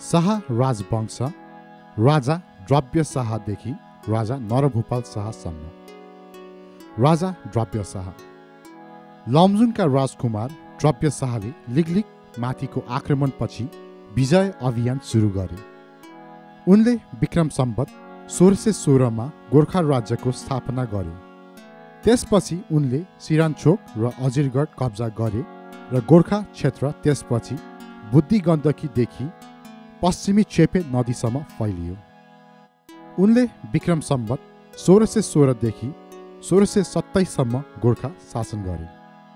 शाह राजवंश राजा द्रव्य शाहदेखि राजा नरभूपाल शाहसम्म। राजा द्रव्य शाह लमजुङका राजकुमार द्रव्य शाहले लिगलिग माथिको आक्रमणपछि विजय अभियान सुरु गरे। उनले विक्रम सम्वत 1616 मा गोर्खा राज्यको स्थापना गरे। त्यसपछि उनले सिरानचोक र अजिरगढ कब्जा गरे र गोर्खा क्षेत्र त्यसपछि बुद्धि गण्डकीदेखि पश्चिमी चेपे नदीसम्म फैलियो। उनले विक्रम सम्वत 1616 देखि 1627 सम्म गोर्खा शासन गरे।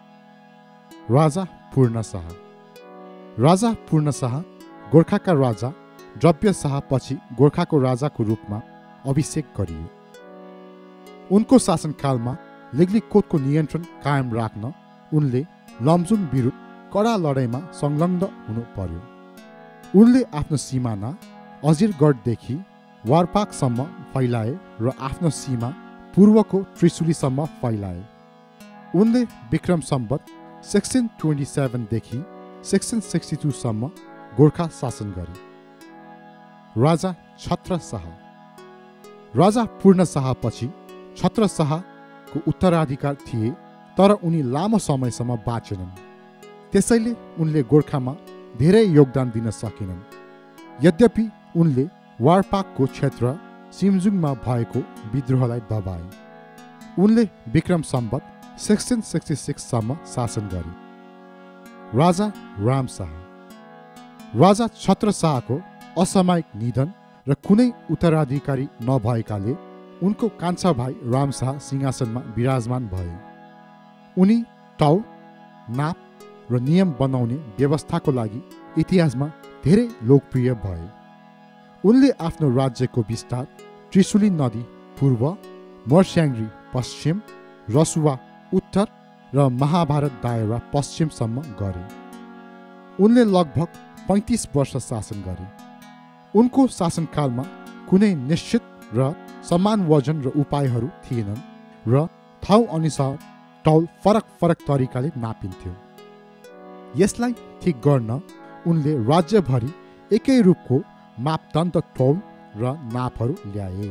राजा पूर्णशाह राजा पूर्णशाह गोर्खाका राजा द्रव्य शाह पछि गोर्खाको राजाको रूपमा अभिषेक गरियो। उनको शासनकालमा लिगलिगकोटको नियन्त्रण कायम राख्न उनले लमजुङ विरुद्ध कडा लडाइँमा संलग्न हुनु पर्यो। उनले आफ्नो सिमाना अजिरगढदेखि वारपाकसम्म फैलाए र आफ्नो सीमा पूर्वको त्रिशुलीसम्म फैलाए। उनले विक्रम सम्वत 1627 देखि 1662 सम्म गोर्खा शासन गरे। राजा छत्र शाह राजा पूर्ण शाह पछि छत्र शाहको उत्तराधिकार थिए, तर उनी लामो समयसम्म बाँचेनन्। त्यसैले उनले गोर्खामा धेरै योगदान दिन सकेनन्। यद्यपि उनले वारपाकको क्षेत्र सिमजुङमा भएको विद्रोहलाई दबाए। उनले विक्रम सम्वत 1666 सम्म शासन गरे। राजा रामशाह राजा छत्र शाहको असामयिक निधन र कुनै उत्तराधिकारी नभएकाले उनको कान्छा भाइ रामशाह सिंहासनमा विराजमान भए। उनी तौल, नाप र नियम बनाउने व्यवस्थाको लागि इतिहासमा धेरै लोकप्रिय भए। उनले आफ्नो राज्यको विस्तार त्रिशुली नदी पूर्व, मर्स्याङ्ग्री पश्चिम, रसुवा उत्तर र महाभारत दायरा पश्चिमसम्म गरे। उनले लगभग 35 वर्ष शासन गरे। उनको शासनकालमा कुनै निश्चित र समान वजन र उपायहरू थिएनन् र ठाउँ अनुसार तौल फरक फरक तरिकाले नापिन्थ्यो। यसलाई ठिक गर्न उनले राज्यभरि एकै रूपको मापदण्ड तौल र नापहरू ल्याए।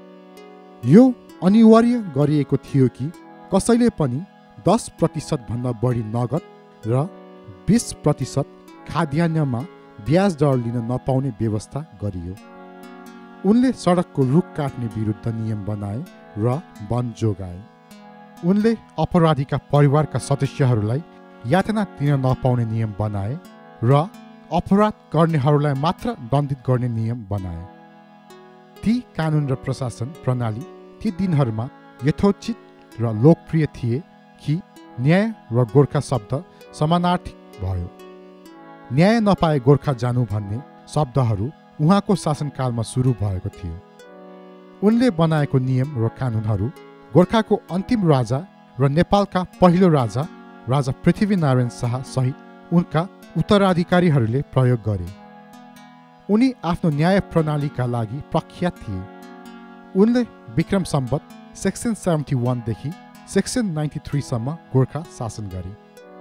यो अनिवार्य गरिएको थियो कि कसैले पनि 10% भन्दा बढी नगद र 20% खाद्यान्नमा ब्याज दर लिन नपाउने व्यवस्था गरियो। उनले सडकको रुख काट्ने विरुद्ध नियम बनाए र वन जोगाए। उनले अपराधीका परिवारका सदस्यहरूलाई यातना दिन नपाउने नियम बनाए र अपराध गर्नेहरूलाई मात्र दण्डित गर्ने नियम बनाए। ती कानुन र प्रशासन प्रणाली ती दिनहरूमा यथोचित र लोकप्रिय थिए कि न्याय र गोर्खा शब्द समानार्थी भयो। न्याय नपाए गोर्खा जानु भन्ने शब्दहरू उहाँको शासनकालमा सुरु भएको थियो। उनले बनाएको नियम र कानुनहरू गोर्खाको अन्तिम राजा र नेपालका पहिलो राजा राजा पृथ्वीनारायण शाह सहित उनका उत्तराधिकारीहरूले प्रयोग गरे। उनी आफ्नो न्याय प्रणालीका लागि प्रख्यात थिए। उनले विक्रम सम्वत 1671 देखि 1693 सम्म गोर्खा शासन गरे।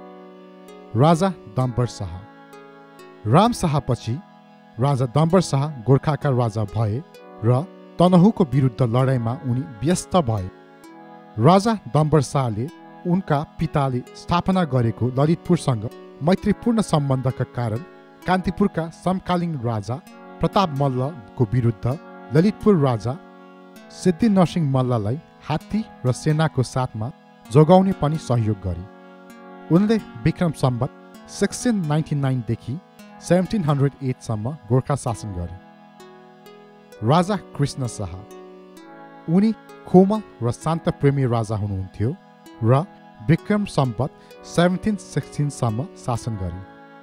राजा डम्बर शाह राम शाहपछि राजा डम्बर शाह गोर्खाका राजा भए र तनहुको विरुद्ध लडाइँमा उनी व्यस्त भए। राजा डम्बर शाहले उनका पिताले स्थापना गरेको ललितपुरसँग मैत्रीपूर्ण सम्बन्धका कारण कान्तिपुरका समकालीन राजा प्रताप मल्लको विरुद्ध ललितपुर राजा सिद्धिनरसिंह मल्ललाई हात्ती र सेनाको साथमा जोगाउने पनि सहयोग गरे। उनले विक्रम सम्वत 1699 देखि 1708 सम्म गोर्खा शासन गरे। राजा कृष्ण शाह उनी कोमल र शान्त प्रेमी राजा हुनुहुन्थ्यो र विक्रम सम्वत 1716 सम्म शासन गरे।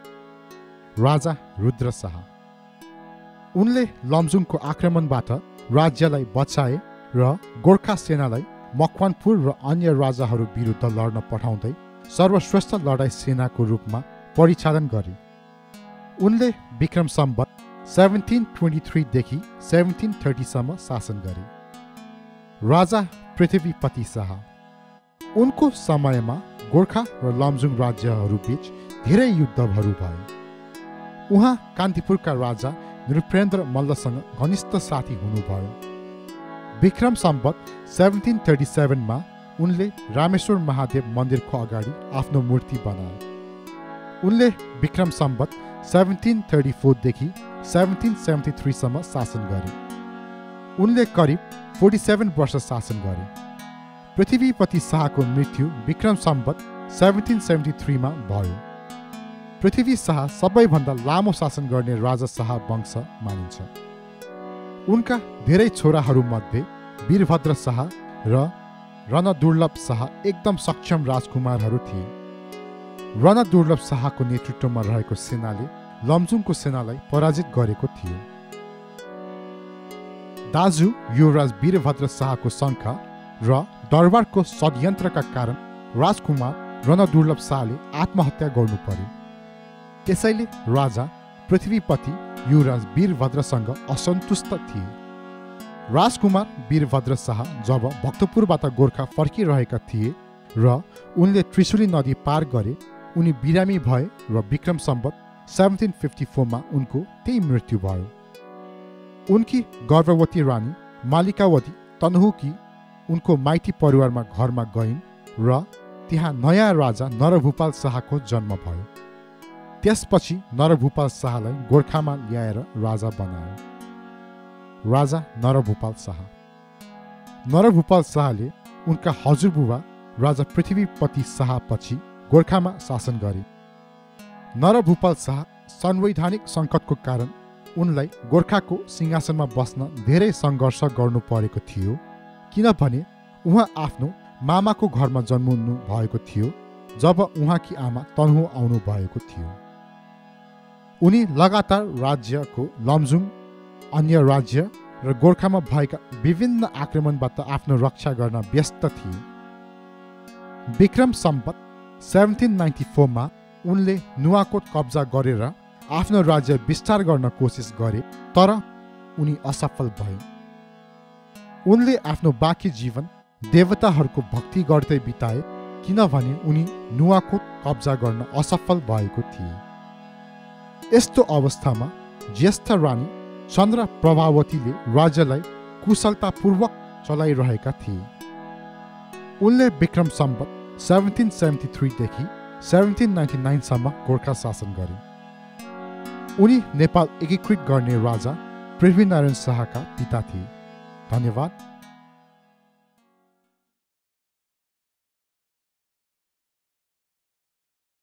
राजा रुद्र शाह उनले लमजुङको आक्रमणबाट राज्यलाई बचाए र गोर्खा सेनालाई मकवानपुर र अन्य राजाहरू विरुद्ध लड्न पठाउँदै सर्वश्रेष्ठ लडाइँ सेनाको रूपमा परिचालन गरे। उनले विक्रम सम्वत 1723 देखि 1730 सम्म शासन गरे। राजा पृथ्वीपति शाह उनको समयमा गोर्खा र लमजुङ राज्यहरू बीच धेरै युद्धहरू भए। उहाँ कान्तिपुरका राजा नृपेन्द्र मल्लसँग घनिष्ठ साथी हुनुभयो। विक्रम सम्वत 1737 मा उनले रामेश्वर महादेव मन्दिरको अगाडि आफ्नो मूर्ति बनाए। उनले विक्रम सम्वत 1734 देखि 1773 सम्म शासन गरे। उनले करिब 47 वर्ष शासन गरे। पृथ्वीपति शाहको मृत्यु विक्रम सम्वत 1773 मा भयो। पृथ्वी शाह सबैभन्दा लामो शासन गर्ने राजा शाह वंश मानिन्छ। उनका धेरै छोराहरूमध्ये वीरभद्र शाह र रणदुर्लभ शाह एकदम सक्षम राजकुमारहरू थिए। रणदुर्लभ शाहको नेतृत्वमा रहेको सेनाले लमजुङको सेनालाई पराजित गरेको थियो। दाजु युवराज वीरभद्र शाहको शङ्का र दरबारको षड्यन्त्रका कारण राजकुमार रणदुर्लभ शाहले आत्महत्या गर्नु पर्यो। त्यसैले राजा पृथ्वीपति युवराज वीरभद्रसँग असन्तुष्ट थिए। राजकुमार वीरभद्र शाह जब भक्तपुरबाट गोर्खा फर्किरहेका थिए र उनले त्रिशुली नदी पार गरे, उनी बिरामी भए र विक्रम सम्वत 1754 मा उनको त्यही मृत्यु भयो। उनकी गर्भवती रानी मालिकावती तनहुकी उनको माइती परिवारमा घरमा गइन् र त्यहाँ नयाँ राजा नरभूपाल शाहको जन्म भयो। त्यसपछि नरभूपाल शाहलाई गोर्खामा ल्याएर राजा बनायो। राजा नरभूपाल शाह। नरभूपाल शाहले उनका हजुरबुबा राजा पृथ्वीपति शाह पछि गोर्खामा शासन गरे। नरभूपाल शाह संवैधानिक सङ्कटको कारण उनलाई गोर्खाको सिंहासनमा बस्न धेरै सङ्घर्ष गर्नु परेको थियो, किनभने उहाँ आफ्नो मामाको घरमा जन्मनु भएको थियो जब उहाँकी आमा तनहु आउनु भएको थियो। उनी लगातार राज्यको लमजुङ, अन्य राज्य र गोर्खामा भएका विभिन्न आक्रमणबाट आफ्नो रक्षा गर्न व्यस्त थिए। विक्रम सम्वत 1794 मा उनले नुवाकोट कब्जा गरेर आफ्नो राज्य विस्तार गर्न कोसिस गरे, तर उनी असफल भए। उनले आफ्नो बाँकी जीवन देवताहरूको भक्ति गर्दै बिताए, किनभने उनी नुवाकोट कब्जा गर्न असफल भएको थिए। यस्तो अवस्थामा ज्येष्ठ रानी चन्द्र प्रभावतीले राज्यलाई कुशलतापूर्वक चलाइरहेका थिए। उनले विक्रम सम्वत 1773 देखि 1799 सम्म गोर्खा शासन गरे। उनी नेपाल एकीकृत गर्ने राजा पृथ्वीनारायण शाहका पिता थिए। धन्यवाद।